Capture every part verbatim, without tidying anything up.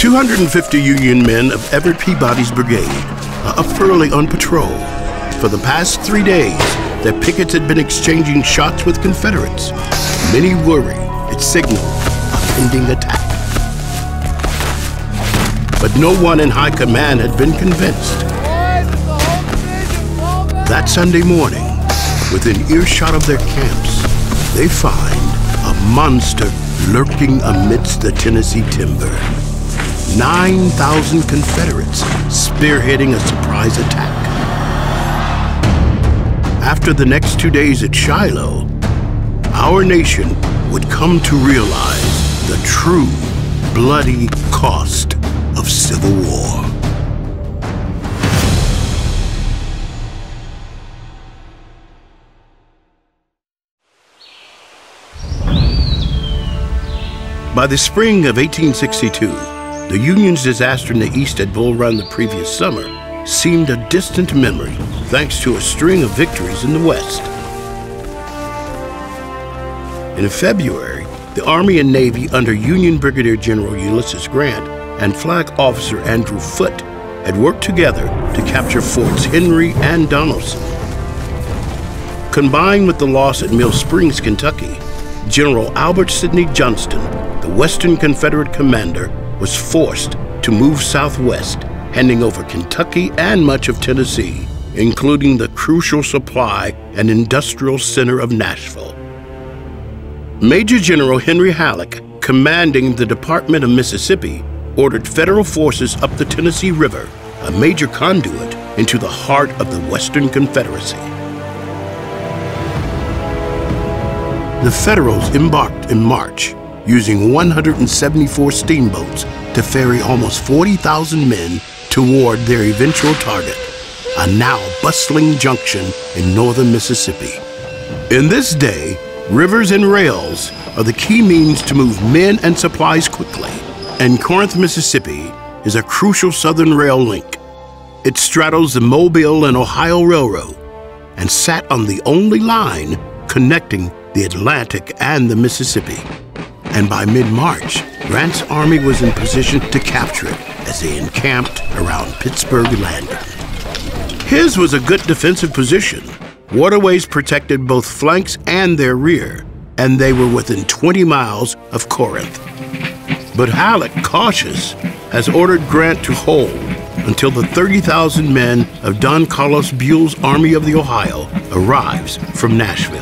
two hundred fifty Union men of Everett Peabody's brigade are up early on patrol. For the past three days, their pickets had been exchanging shots with Confederates. Many worry it signaled a pending attack. But no one in high command had been convinced. That Sunday morning, within earshot of their camps, they find a monster lurking amidst the Tennessee timber. nine thousand Confederates spearheading a surprise attack. After the next two days at Shiloh, our nation would come to realize the true bloody cost of civil war. By the spring of eighteen sixty-two, the Union's disaster in the East at Bull Run the previous summer seemed a distant memory, thanks to a string of victories in the West. In February, the Army and Navy under Union Brigadier General Ulysses Grant and Flag Officer Andrew Foote had worked together to capture Forts Henry and Donelson. Combined with the loss at Mill Springs, Kentucky, General Albert Sidney Johnston, the Western Confederate commander, was forced to move southwest, handing over Kentucky and much of Tennessee, including the crucial supply and industrial center of Nashville. Major General Henry Halleck, commanding the Department of Mississippi, ordered federal forces up the Tennessee River, a major conduit into the heart of the Western Confederacy. The Federals embarked in March, using one hundred seventy-four steamboats to ferry almost forty thousand men toward their eventual target, a now bustling junction in northern Mississippi. In this day, rivers and rails are the key means to move men and supplies quickly, and Corinth, Mississippi is a crucial southern rail link. It straddles the Mobile and Ohio Railroad and sat on the only line connecting the Atlantic and the Mississippi. And by mid-March, Grant's army was in position to capture it as they encamped around Pittsburgh Landing. His was a good defensive position. Waterways protected both flanks and their rear, and they were within twenty miles of Corinth. But Halleck, cautious, has ordered Grant to hold until the thirty thousand men of Don Carlos Buell's Army of the Ohio arrives from Nashville.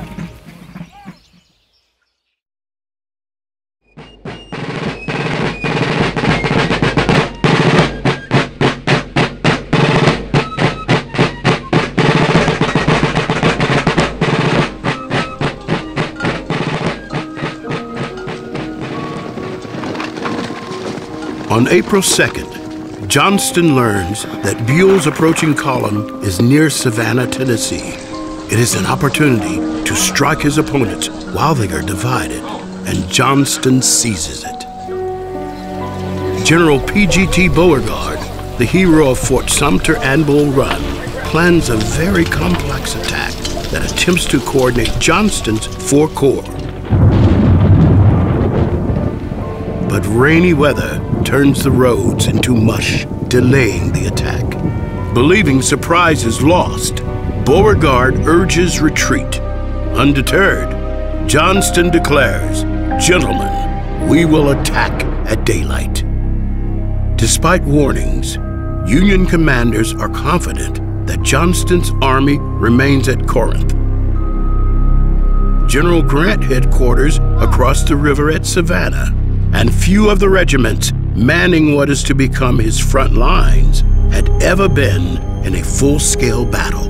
On April second, Johnston learns that Buell's approaching column is near Savannah, Tennessee. It is an opportunity to strike his opponents while they are divided, and Johnston seizes it. General P G T Beauregard, the hero of Fort Sumter and Bull Run, plans a very complex attack that attempts to coordinate Johnston's four corps. But rainy weather turns the roads into mush, delaying the attack. Believing surprise is lost, Beauregard urges retreat. Undeterred, Johnston declares, "Gentlemen, we will attack at daylight." Despite warnings, Union commanders are confident that Johnston's army remains at Corinth. General Grant headquarters across the river at Savannah, and few of the regiments manning what is to become his front lines had ever been in a full-scale battle.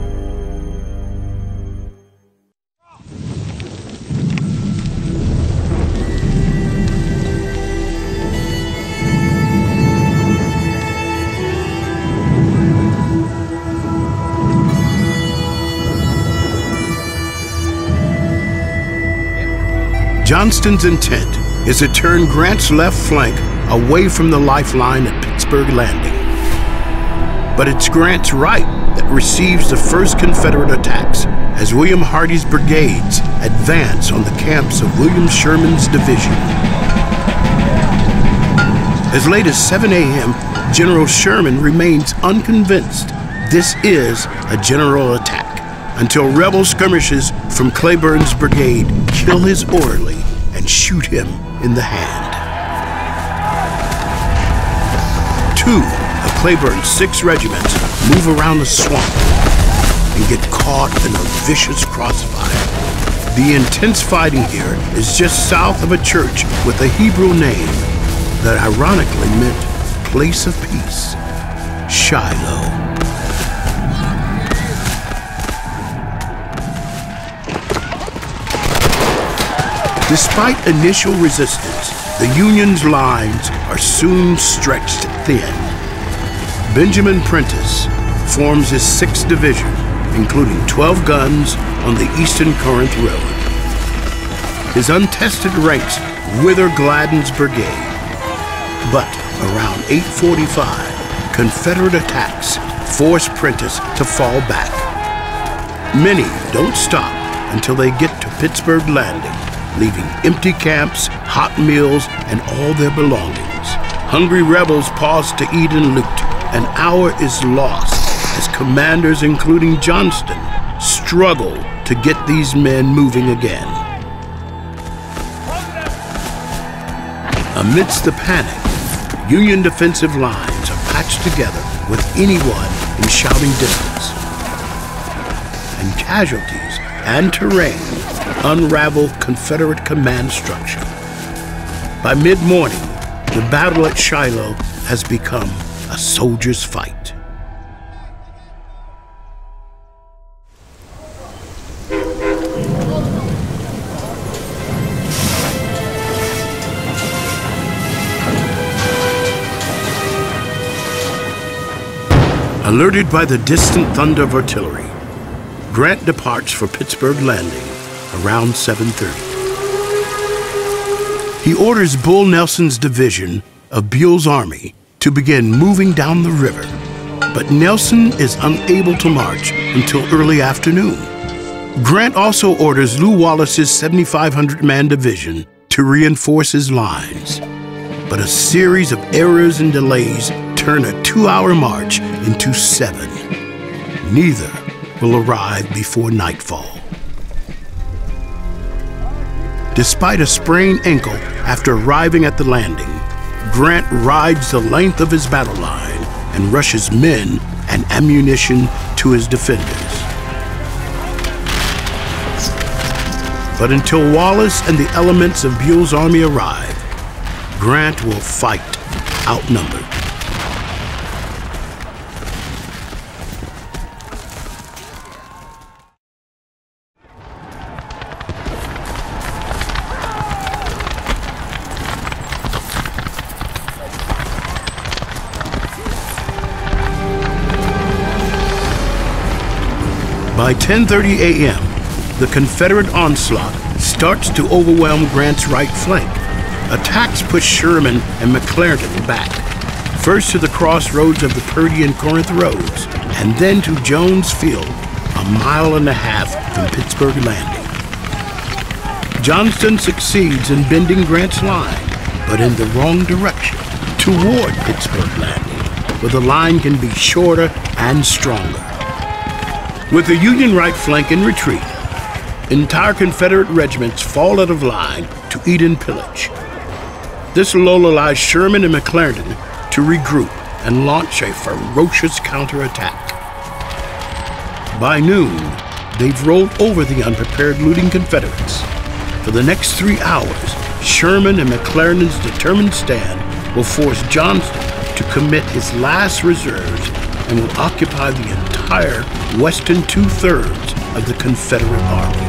Johnston's intent is to turn Grant's left flank away from the lifeline at Pittsburgh Landing. But it's Grant's right that receives the first Confederate attacks as William Hardee's brigades advance on the camps of William Sherman's division. As late as seven A M, General Sherman remains unconvinced this is a general attack until rebel skirmishers from Cleburne's brigade kill his orderly and shoot him in the hand. Two of Cleburne's six regiments move around the swamp and get caught in a vicious crossfire. The intense fighting here is just south of a church with a Hebrew name that ironically meant place of peace, Shiloh. Despite initial resistance, the Union's lines are soon stretched thin. Benjamin Prentiss forms his sixth Division, including twelve guns on the Eastern Corinth Road. His untested ranks wither Gladden's brigade. But around eight forty-five, Confederate attacks force Prentiss to fall back. Many don't stop until they get to Pittsburgh Landing, leaving empty camps, hot meals, and all their belongings. Hungry rebels pause to eat and loot. An hour is lost as commanders, including Johnston, struggle to get these men moving again. Amidst the panic, Union defensive lines are patched together with anyone in shouting distance. And casualties and terrain unravel Confederate command structure. By mid-morning, the battle at Shiloh has become a soldier's fight. Alerted by the distant thunder of artillery, Grant departs for Pittsburgh Landing around seven thirty. He orders Bull Nelson's division of Buell's army to begin moving down the river, but Nelson is unable to march until early afternoon. Grant also orders Lew Wallace's seventy-five hundred man division to reinforce his lines, but a series of errors and delays turn a two-hour march into seven. Neither will arrive before nightfall. Despite a sprained ankle after arriving at the landing, Grant rides the length of his battle line and rushes men and ammunition to his defenders. But until Wallace and the elements of Buell's army arrive, Grant will fight outnumbered. By ten thirty A M, the Confederate onslaught starts to overwhelm Grant's right flank. Attacks push Sherman and McClernand back, first to the crossroads of the Purdy and Corinth roads, and then to Jones Field, a mile and a half from Pittsburgh Landing. Johnston succeeds in bending Grant's line, but in the wrong direction, toward Pittsburgh Landing, where the line can be shorter and stronger. With the Union right flank in retreat, entire Confederate regiments fall out of line to eat and pillage. This lull allows Sherman and McClernand to regroup and launch a ferocious counterattack. By noon, they've rolled over the unprepared looting Confederates. For the next three hours, Sherman and McClernand's determined stand will force Johnston to commit his last reserves and will occupy the entire western two-thirds of the Confederate Army.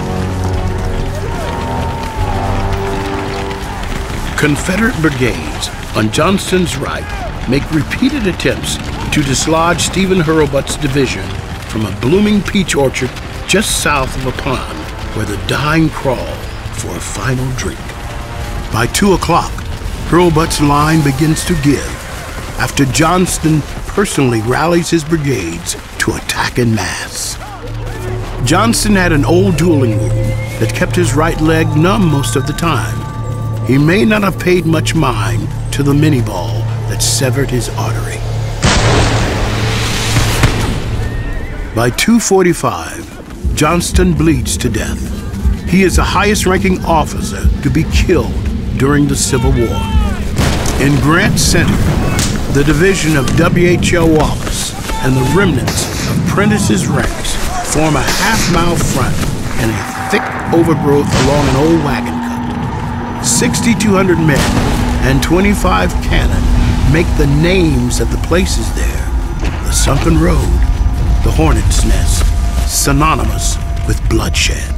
Confederate brigades on Johnston's right make repeated attempts to dislodge Stephen Hurlbut's division from a blooming peach orchard just south of a pond where the dying crawl for a final drink. By two o'clock, Hurlbut's line begins to give after Johnston personally rallies his brigades to attack en masse. Johnston had an old dueling wound that kept his right leg numb most of the time. he may not have paid much mind to the mini-ball that severed his artery. By two forty-five, Johnston bleeds to death. He is the highest-ranking officer to be killed during the Civil War. In Grant Center, the division of W H L Wallace and the remnants of Prentice's ranks form a half-mile front and a thick overgrowth along an old wagon cut. sixty-two hundred men and twenty-five cannon make the names of the places there: the Sunken Road, the Hornet's Nest, synonymous with bloodshed.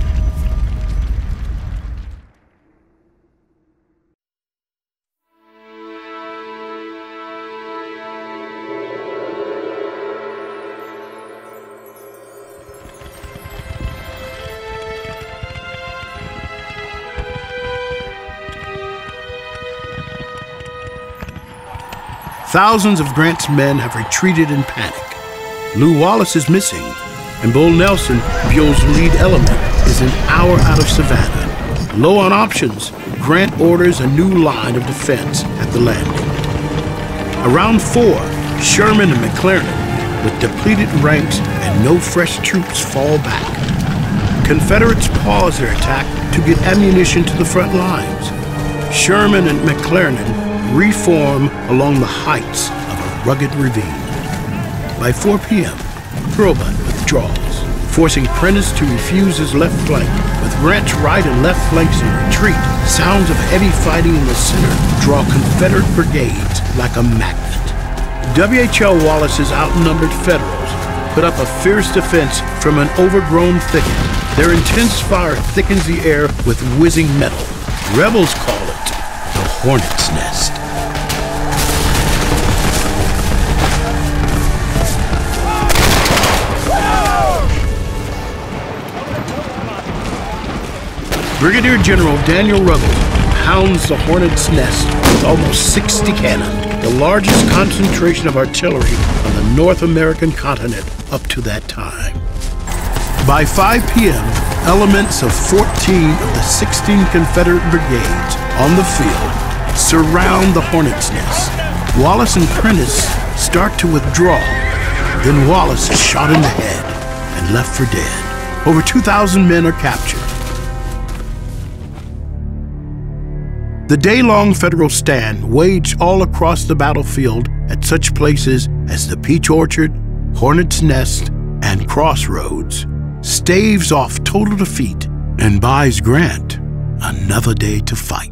Thousands of Grant's men have retreated in panic. Lew Wallace is missing, and Bull Nelson, Buell's lead element, is an hour out of Savannah. Low on options, Grant orders a new line of defense at the landing. Around four, Sherman and McClernand, with depleted ranks and no fresh troops, fall back. Confederates pause their attack to get ammunition to the front lines. Sherman and McClernand reform along the heights of a rugged ravine. By four p m, Hurlbut withdraws, forcing Prentice to refuse his left flank. With Grant's right and left flanks in retreat, sounds of heavy fighting in the center draw Confederate brigades like a magnet. W H L Wallace's outnumbered Federals put up a fierce defense from an overgrown thicket. Their intense fire thickens the air with whizzing metal. Rebels call it the Hornet's Nest. Brigadier General Daniel Ruggles pounds the Hornet's Nest with almost sixty cannon, the largest concentration of artillery on the North American continent up to that time. By five p m, elements of fourteen of the sixteen Confederate brigades on the field surround the Hornet's Nest. Wallace and Prentice start to withdraw. Then Wallace is shot in the head and left for dead. Over two thousand men are captured. The day-long Federal stand waged all across the battlefield at such places as the Peach Orchard, Hornet's Nest, and Crossroads staves off total defeat and buys Grant another day to fight.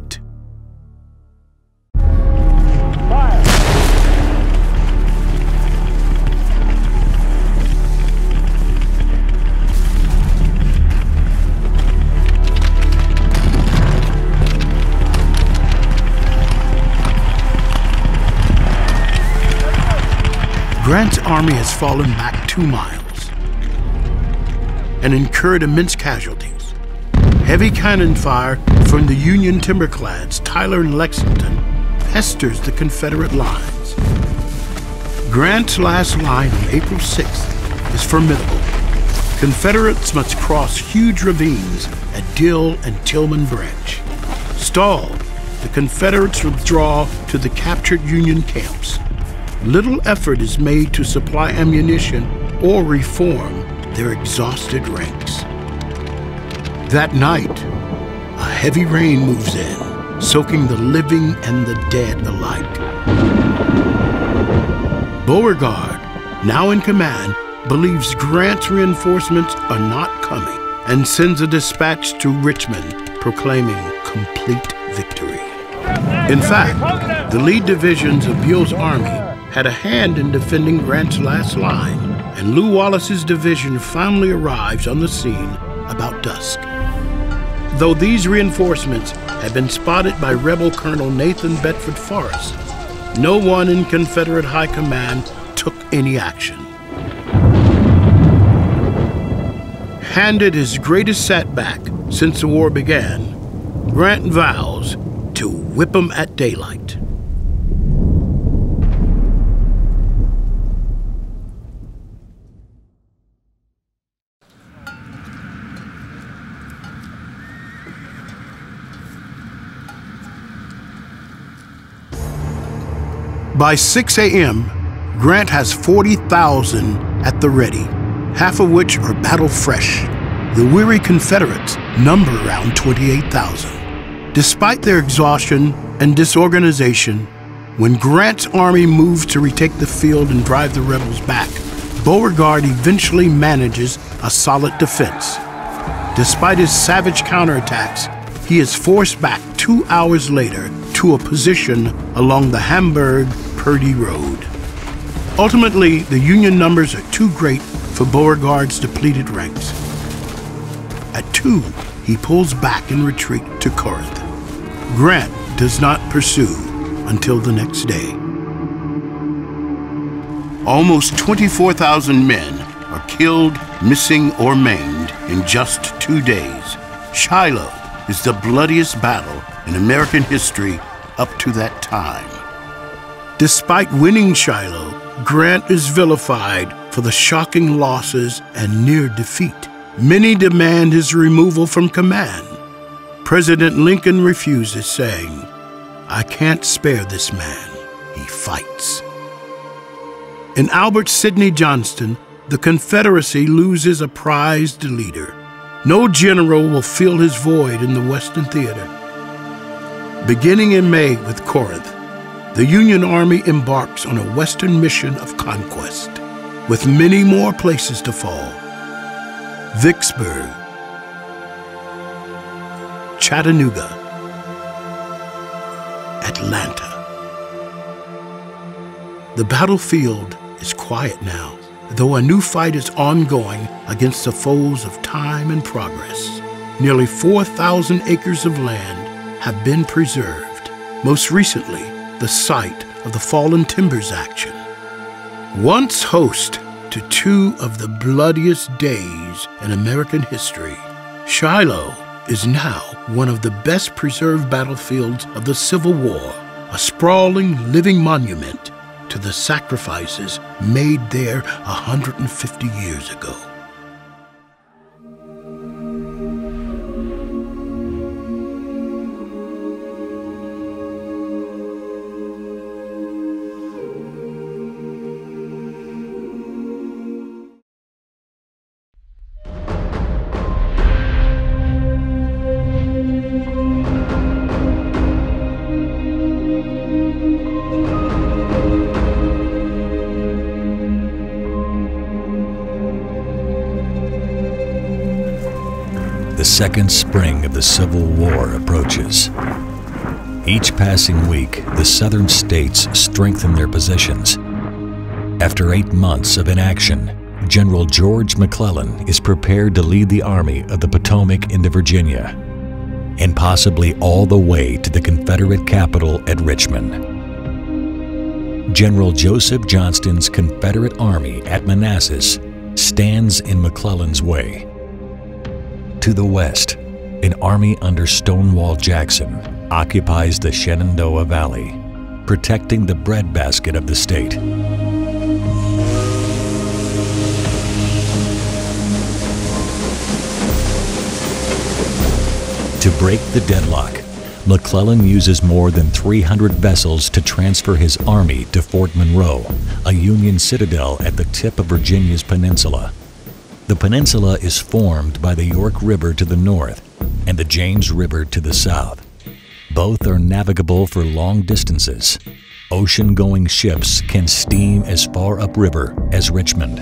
Grant's army has fallen back two miles and incurred immense casualties. Heavy cannon fire from the Union timberclads Tyler and Lexington pesters the Confederate lines. Grant's last line on April sixth is formidable. Confederates must cross huge ravines at Dill and Tillman Branch. Stalled, the Confederates withdraw to the captured Union camps. Little effort is made to supply ammunition or reform their exhausted ranks. That night, a heavy rain moves in, soaking the living and the dead alike. Beauregard, now in command, believes Grant's reinforcements are not coming and sends a dispatch to Richmond proclaiming complete victory. In fact, the lead divisions of Buell's army had a hand in defending Grant's last line, and Lew Wallace's division finally arrives on the scene about dusk. Though these reinforcements had been spotted by rebel Colonel Nathan Bedford Forrest, no one in Confederate high command took any action. Handed his greatest setback since the war began, Grant vows to whip 'em at daylight. By six A M, Grant has forty thousand at the ready, half of which are battle-fresh. The weary Confederates number around twenty-eight thousand. Despite their exhaustion and disorganization, when Grant's army moves to retake the field and drive the rebels back, Beauregard eventually manages a solid defense. Despite his savage counterattacks, he is forced back two hours later to a position along the Hamburg-Purdy Road. Ultimately, the Union numbers are too great for Beauregard's depleted ranks. At two, he pulls back in retreat to Corinth. Grant does not pursue until the next day. Almost twenty-four thousand men are killed, missing, or maimed in just two days. Shiloh is the bloodiest battle in American history up to that time. Despite winning Shiloh, Grant is vilified for the shocking losses and near defeat. Many demand his removal from command. President Lincoln refuses, saying, "I can't spare this man. He fights." In Albert Sidney Johnston, the Confederacy loses a prized leader. No general will fill his void in the Western theater. Beginning in May with Corinth, the Union Army embarks on a Western mission of conquest, with many more places to fall. Vicksburg, Chattanooga, Atlanta. The battlefield is quiet now, though a new fight is ongoing against the foes of time and progress. Nearly four thousand acres of land have been preserved, most recently the site of the Fallen Timbers action. Once host to two of the bloodiest days in American history, Shiloh is now one of the best preserved battlefields of the Civil War, a sprawling living monument to the sacrifices made there one hundred fifty years ago. The second spring of the Civil War approaches. Each passing week, the southern states strengthen their positions. After eight months of inaction, General George McClellan is prepared to lead the Army of the Potomac into Virginia, and possibly all the way to the Confederate capital at Richmond. General Joseph Johnston's Confederate Army at Manassas stands in McClellan's way. To the west, an army under Stonewall Jackson occupies the Shenandoah Valley, protecting the breadbasket of the state. To break the deadlock, McClellan uses more than three hundred vessels to transfer his army to Fort Monroe, a Union citadel at the tip of Virginia's peninsula. The peninsula is formed by the York River to the north and the James River to the south. Both are navigable for long distances. Ocean-going ships can steam as far upriver as Richmond.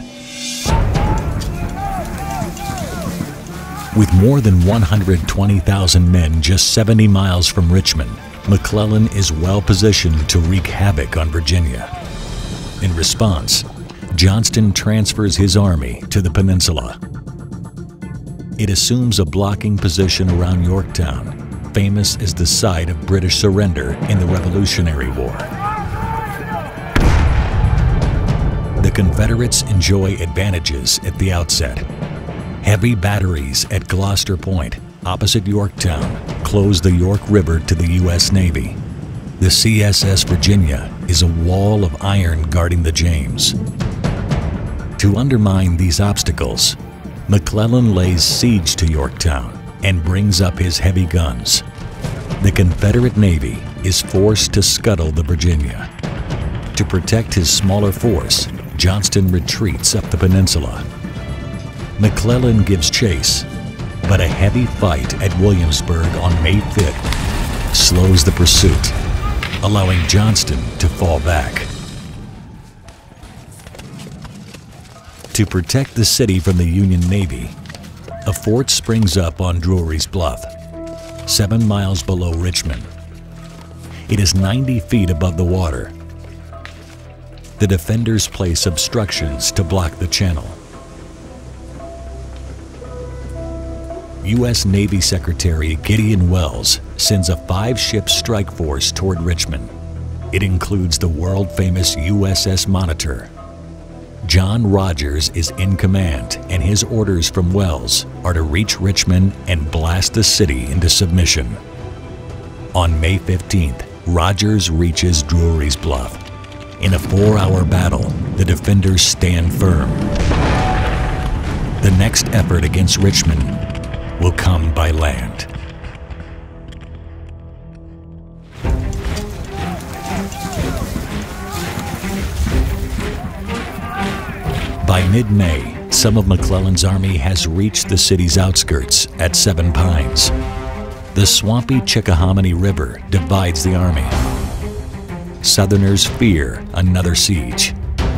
With more than one hundred twenty thousand men just seventy miles from Richmond, McClellan is well positioned to wreak havoc on Virginia. In response, Johnston transfers his army to the peninsula. It assumes a blocking position around Yorktown, famous as the site of British surrender in the Revolutionary War. The Confederates enjoy advantages at the outset. Heavy batteries at Gloucester Point, opposite Yorktown, close the York River to the U S Navy. The C S S Virginia is a wall of iron guarding the James. To undermine these obstacles, McClellan lays siege to Yorktown and brings up his heavy guns. The Confederate Navy is forced to scuttle the Virginia. To protect his smaller force, Johnston retreats up the peninsula. McClellan gives chase, but a heavy fight at Williamsburg on May fifth slows the pursuit, allowing Johnston to fall back. To protect the city from the Union Navy, a fort springs up on Drury's Bluff, seven miles below Richmond. It is ninety feet above the water. The defenders place obstructions to block the channel. U S Navy Secretary Gideon Welles sends a five-ship strike force toward Richmond. It includes the world-famous U S S Monitor. John Rodgers is in command, and his orders from Welles are to reach Richmond and blast the city into submission. On May fifteenth, Rodgers reaches Drury's Bluff. In a four-hour battle, the defenders stand firm. The next effort against Richmond will come by land. By mid-May, some of McClellan's army has reached the city's outskirts at Seven Pines. The swampy Chickahominy River divides the army. Southerners fear another siege.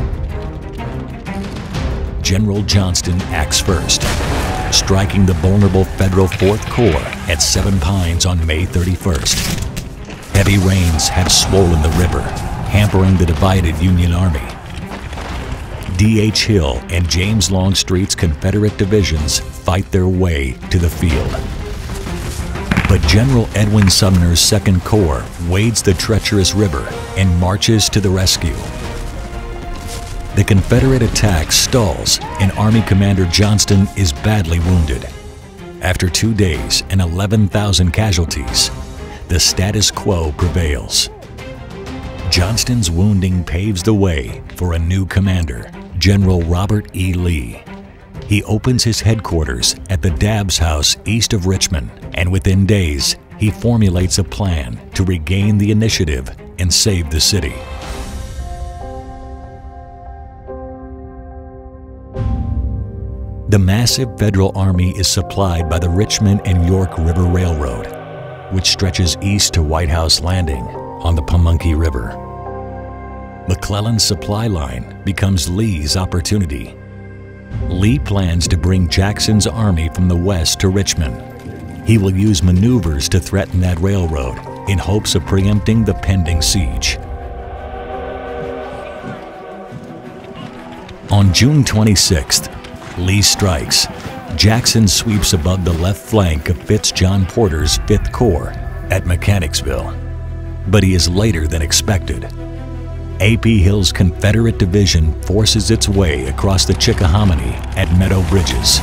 General Johnston acts first, striking the vulnerable Federal Fourth Corps at Seven Pines on May thirty-first. Heavy rains have swollen the river, hampering the divided Union Army. D H Hill and James Longstreet's Confederate divisions fight their way to the field. But General Edwin Sumner's Second Corps wades the treacherous river and marches to the rescue. The Confederate attack stalls, and Army Commander Johnston is badly wounded. After two days and eleven thousand casualties, the status quo prevails. Johnston's wounding paves the way for a new commander, General Robert E. Lee. He opens his headquarters at the Dabbs House east of Richmond, and within days, he formulates a plan to regain the initiative and save the city. The massive Federal Army is supplied by the Richmond and York River Railroad, which stretches east to White House Landing on the Pamunkey River. McClellan's supply line becomes Lee's opportunity. Lee plans to bring Jackson's army from the west to Richmond. He will use maneuvers to threaten that railroad in hopes of preempting the pending siege. On June twenty-sixth, Lee strikes. Jackson sweeps above the left flank of Fitz John Porter's Fifth Corps at Mechanicsville, but he is later than expected. A P Hill's Confederate division forces its way across the Chickahominy at Meadow Bridges.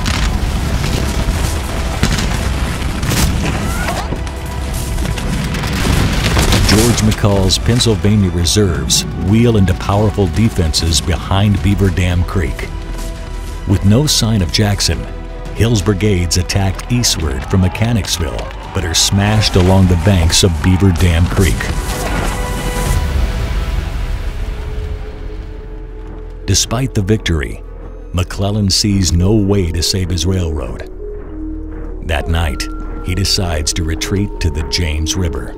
George McCall's Pennsylvania reserves wheel into powerful defenses behind Beaver Dam Creek. With no sign of Jackson, Hill's brigades attacked eastward from Mechanicsville, but are smashed along the banks of Beaver Dam Creek. Despite the victory, McClellan sees no way to save his railroad. That night, he decides to retreat to the James River.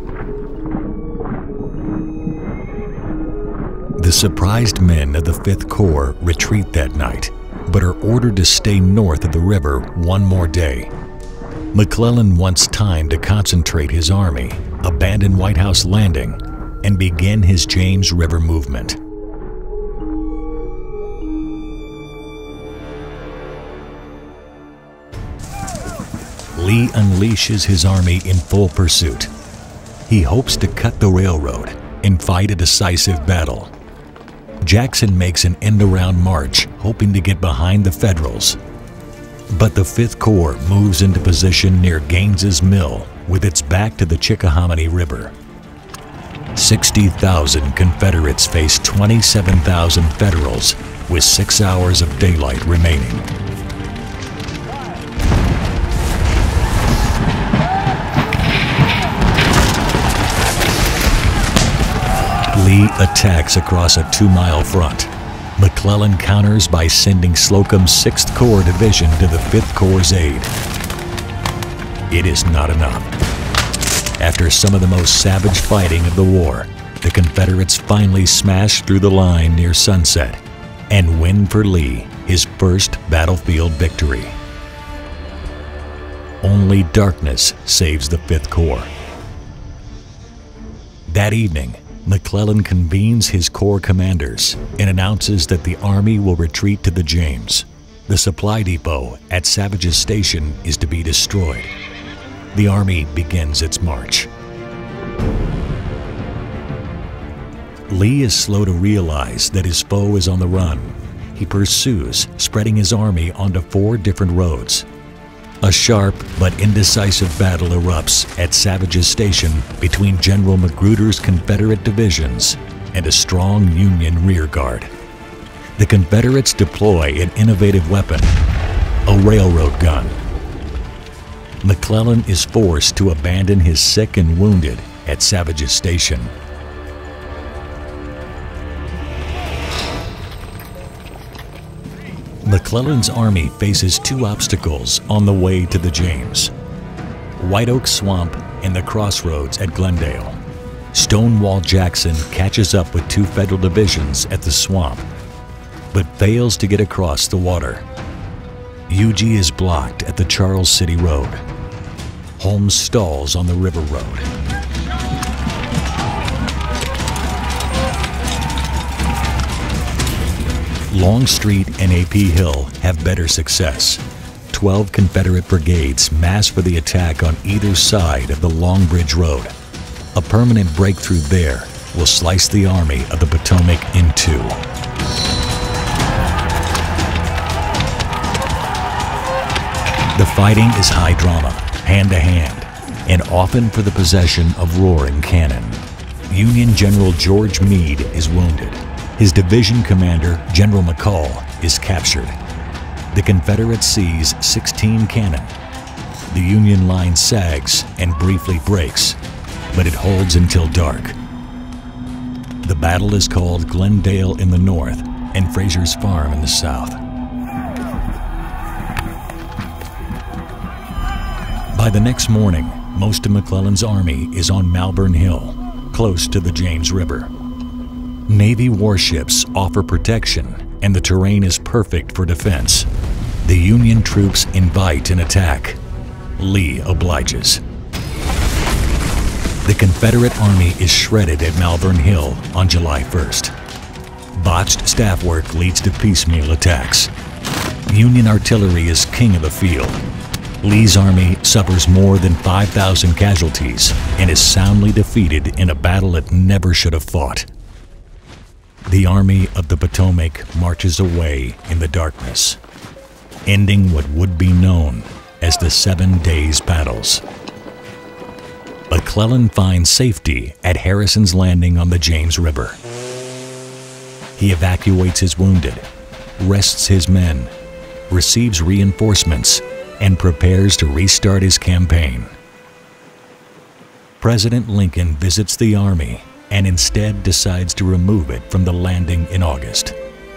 The surprised men of the Fifth Corps retreat that night, but are ordered to stay north of the river one more day. McClellan wants time to concentrate his army, abandon White House Landing, and begin his James River movement. Lee unleashes his army in full pursuit. He hopes to cut the railroad and fight a decisive battle. Jackson makes an end-around march, hoping to get behind the Federals. But the Fifth Corps moves into position near Gaines's Mill with its back to the Chickahominy River. sixty thousand Confederates face twenty-seven thousand Federals with six hours of daylight remaining. Lee attacks across a two-mile front. McClellan counters by sending Slocum's sixth Corps Division to the fifth Corps' aid. It is not enough. After some of the most savage fighting of the war, the Confederates finally smash through the line near sunset and win for Lee his first battlefield victory. Only darkness saves the fifth Corps. That evening, McClellan convenes his Corps commanders and announces that the Army will retreat to the James. The supply depot at Savage's Station is to be destroyed. The Army begins its march. Lee is slow to realize that his foe is on the run. He pursues, spreading his army onto four different roads. A sharp but indecisive battle erupts at Savage's Station between General Magruder's Confederate divisions and a strong Union rear guard. The Confederates deploy an innovative weapon, a railroad gun. McClellan is forced to abandon his sick and wounded at Savage's Station. McClellan's army faces two obstacles on the way to the James: White Oak Swamp and the crossroads at Glendale. Stonewall Jackson catches up with two Federal divisions at the swamp, but fails to get across the water. U G is blocked at the Charles City Road. Holmes stalls on the River Road. Longstreet and A P Hill have better success. Twelve Confederate brigades mass for the attack on either side of the Long Bridge Road. A permanent breakthrough there will slice the Army of the Potomac in two. The fighting is high drama, hand to hand, and often for the possession of roaring cannon. Union General George Meade is wounded. His division commander, General McCall, is captured. The Confederates seize sixteen cannon. The Union line sags and briefly breaks, but it holds until dark. The battle is called Glendale in the north and Fraser's Farm in the south. By the next morning, most of McClellan's army is on Malvern Hill, close to the James River. Navy warships offer protection, and the terrain is perfect for defense. The Union troops invite an attack. Lee obliges. The Confederate Army is shredded at Malvern Hill on July first. Botched staff work leads to piecemeal attacks. Union artillery is king of the field. Lee's army suffers more than five thousand casualties and is soundly defeated in a battle it never should have fought. The Army of the Potomac marches away in the darkness, ending what would be known as the Seven Days Battles. McClellan finds safety at Harrison's Landing on the James River. He evacuates his wounded, rests his men, receives reinforcements, and prepares to restart his campaign. President Lincoln visits the Army and instead decides to remove it from the landing in August.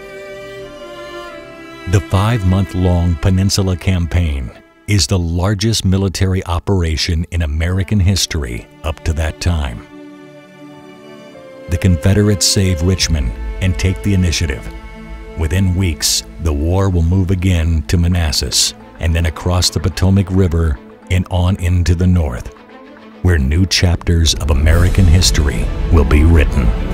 The five-month-long Peninsula Campaign is the largest military operation in American history up to that time. The Confederates save Richmond and take the initiative. Within weeks, the war will move again to Manassas and then across the Potomac River and on into the north, where new chapters of American history will be written.